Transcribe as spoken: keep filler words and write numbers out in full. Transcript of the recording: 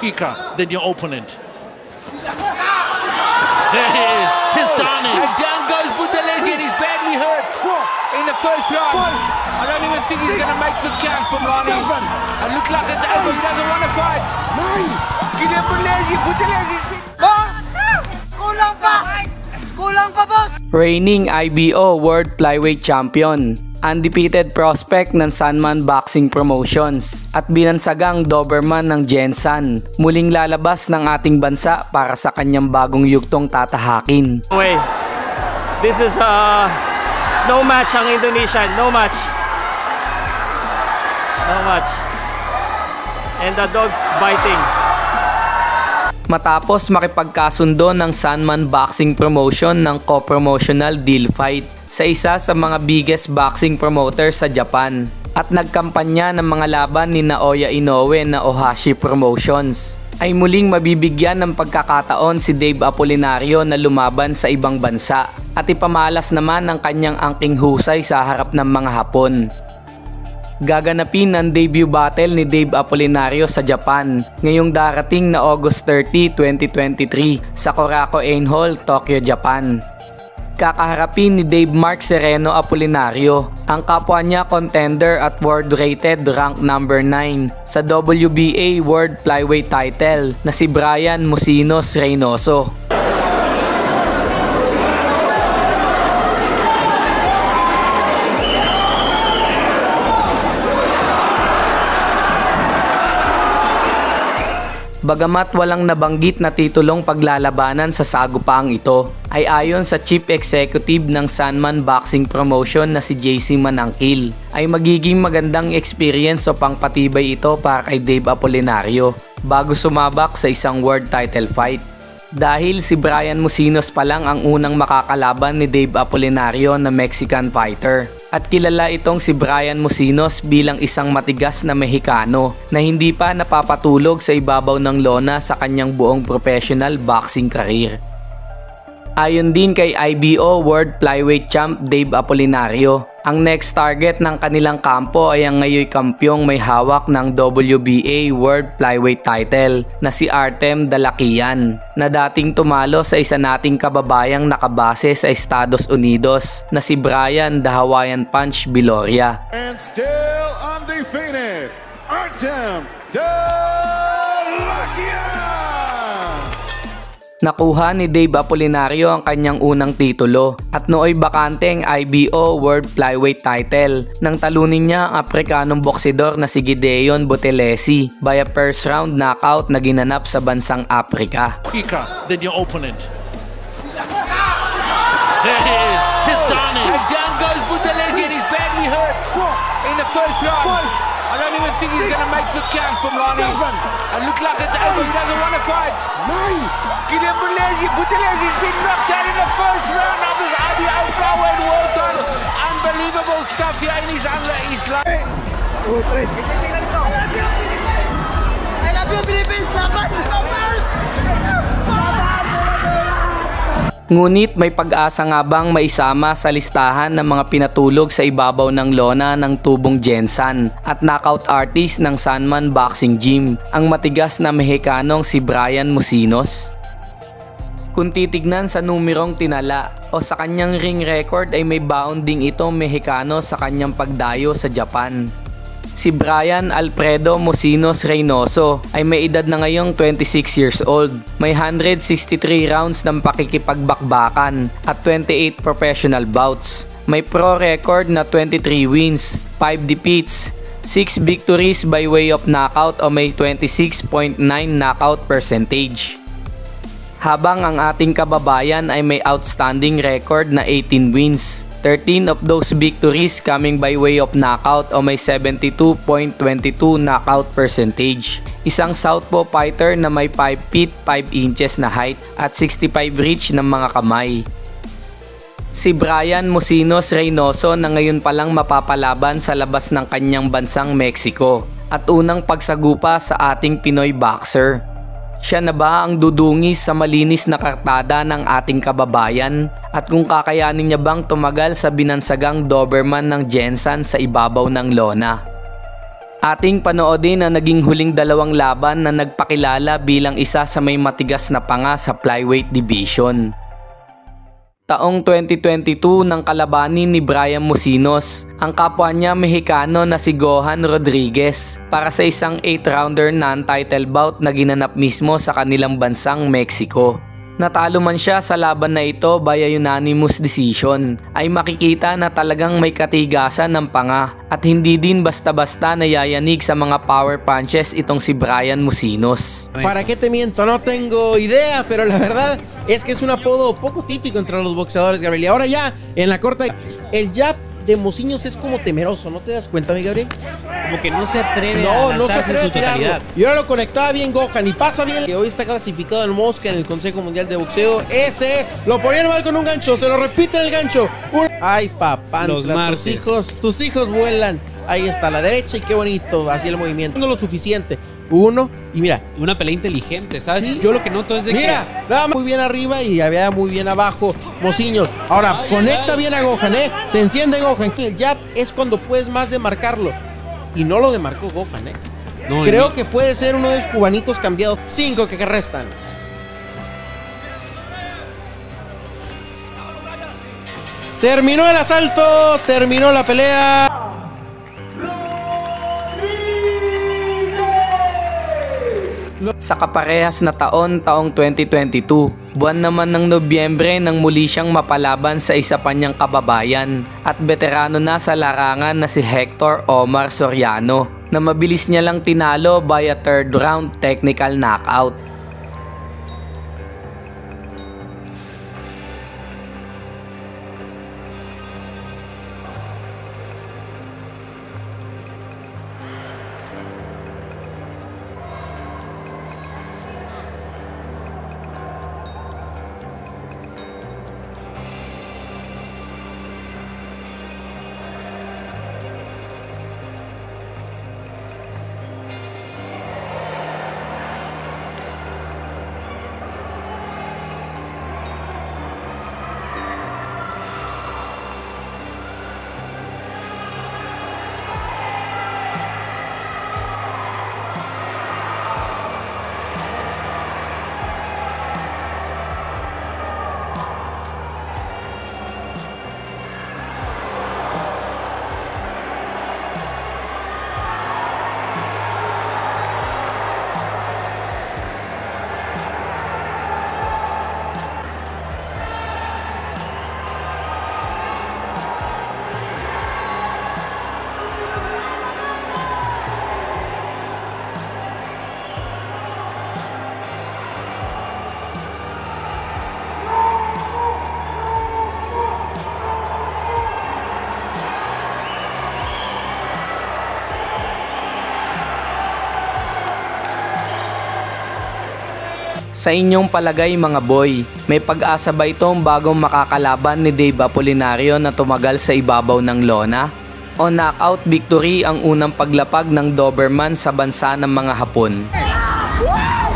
weaker than your opponent. There he is. He's done it. And down goes Buthelezi, and he's badly hurt in the first round. I don't even think he's going to make the count from Ronnie. It looks like it's over. He doesn't want to fight. Gideon Buthelezi, Buthelezi. Boss! Kulang pa! Kulang pa, boss! Reigning I B O World Flyweight Champion, undefeated prospect ng Sanman Boxing Promotions at binansagang Doberman ng Gensan, muling lalabas ng ating bansa para sa kanyang bagong yugtong tatahakin. Way. This is uh, no match ang Indonesian, no match. No match. And the dog's biting. Matapos makipagkasundo ng Sanman Boxing Promotion ng co-promotional deal fight sa isa sa mga biggest boxing promoter sa Japan at nagkampanya ng mga laban ni Naoya Inoue na Ohashi Promotions, ay muling mabibigyan ng pagkakataon si Dave Apolinario na lumaban sa ibang bansa at ipamalas naman ang kanyang angking husay sa harap ng mga Hapon. Gaganapin ang debut battle ni Dave Apolinario sa Japan ngayong darating na August thirty, twenty twenty-three sa Korakuen Hall, Tokyo, Japan. Kakaharapin ni Dave Mark Sereno Apolinario, ang kapwa niya contender at world-rated rank number nine sa W B A World Flyweight title na si Brian Musinos Reynoso. Bagamat walang nabanggit na titulong paglalabanan sa sagupaang ito, ay ayon sa Chief Executive ng Sanman Boxing Promotion na si J C Manangkil, ay magiging magandang experience o pangpatibay ito para kay Dave Apolinario bago sumabak sa isang world title fight. Dahil si Brian Musinos pa lang ang unang makakalaban ni Dave Apolinario na Mexican fighter. At kilala itong si Brian Musinos bilang isang matigas na Mexicano na hindi pa napapatulog sa ibabaw ng lona sa kanyang buong professional boxing career. Ayon din kay I B O World Flyweight Champ Dave Apolinario, ang next target ng kanilang kampo ay ang ngayoy kampyong may hawak ng W B A World Flyweight title na si Artem Dalakian, na dating tumalo sa isa nating kababayang nakabase sa Estados Unidos na si Brian The Hawaiian Punch Viloria. And still undefeated, Artem Dalakian! Nakuha ni Dave Apolinario ang kanyang unang titulo at nooy bakante ang I B O World Flyweight title nang talunin niya ang Afrikanong boksidor na si Gideon Buthelezi by a first round knockout na ginanap sa bansang Afrika. Weaker than your opponent. There he is. He's done it. And down goes Buthelezi, and he's badly hurt in the first round. I don't even think he's going to make the count from Ronnie. It looks like it's over. He doesn't want to fight. Gideon Buthelezi, Buthelezi has been knocked out in the first round of his I B O Flyweight World title. Unbelievable stuff here in his, his life. I love you, Philippines! Laban! Ngunit may pag-asa nga bang maisama sa listahan ng mga pinatulog sa ibabaw ng lona ng tubong Gensan at knockout artist ng Sanman Boxing Gym, ang matigas na Mexicanong si Brian Musinos? Kung titignan sa numerong tinala o sa kanyang ring record ay may baon ding itong Mexicano sa kanyang pagdayo sa Japan. Si Brian Alfredo Musinos Reynoso ay may edad na ngayong twenty-six years old. May one hundred sixty-three rounds ng pakikipagbakbakan at twenty-eight professional bouts. May pro record na twenty-three wins, five defeats, six victories by way of knockout o may twenty-six point nine knockout percentage. Habang ang ating kababayan ay may outstanding record na eighteen wins. thirteen of those victories coming by way of knockout o may seventy-two point two two knockout percentage. Isang southpaw fighter na may five feet five inches na height at sixty-five reach ng mga kamay. Si Brian Musinos Reynoso na ngayon palang mapapalaban sa labas ng kanyang bansang Mexico at unang pagsagupa sa ating Pinoy boxer. Siya na ba ang dudungis sa malinis na kartada ng ating kababayan? At kung kakayanin niya bang tumagal sa binansagang Doberman ng Gensan sa ibabaw ng lona? Ating panoodin ang naging huling dalawang laban na nagpakilala bilang isa sa may matigas na panga sa flyweight division. Taong twenty twenty-two nang kalabanin ni Brian Mucinos ang kapwa niya Mexicano na si Gohan Rodriguez para sa isang eight rounder non-title bout na ginanap mismo sa kanilang bansang Mexico. Natalo man siya sa laban na ito via unanimous decision, ay makikita na talagang may katigasan ng panga at hindi din basta-basta nayayanig sa mga power punches itong si Brian Mucinos. ¿Para qué te miento? No tengo idea, pero la verdad es que es un apodo poco típico entre los boxeadores, Gabriel. Y ahora ya, en la corta, el jab de Mucinos es como temeroso, ¿no te das cuenta, mi Gabriel? Como que no se atreve no, a no se lanzarse atreve en a su tirarlo. totalidad. Y ahora lo conectaba bien Gohan y pasa bien. Que hoy está clasificado en Mosca en el Consejo Mundial de Boxeo. Este es, lo ponían mal con un gancho, se lo repite en el gancho. Un... Ay, papá, tus hijos, tus hijos vuelan. Ahí está, a la derecha y qué bonito, así el movimiento. No lo suficiente. Uno, y mira. Una pelea inteligente, ¿sabes? ¿Sí? Yo lo que noto es de mira, que... nada más muy bien arriba y había muy bien abajo Mucinos. Ahora, ay, conecta ay, bien a Gohan, ¿eh? Se enciende Gohan. El jab es cuando puedes más demarcarlo. Y no lo demarcó Gohan, ¿eh? No, creo que puede ser uno de los cubanitos cambiados. Cinco que restan. Terminó el asalto, terminó la pelea. Sa kaparehas na taon, taong twenty twenty-two, buwan naman ng Nobyembre nang muli siyang mapalaban sa isa pa niyang kababayan at veterano na sa larangan na si Hector Omar Soriano na mabilis niya lang tinalo via third round technical knockout. Sa inyong palagay mga boy, may pag-asa ba itong bagong makakalaban ni Dave Apolinario na tumagal sa ibabaw ng lona? O knockout victory ang unang paglapag ng Doberman sa bansa ng mga Hapon?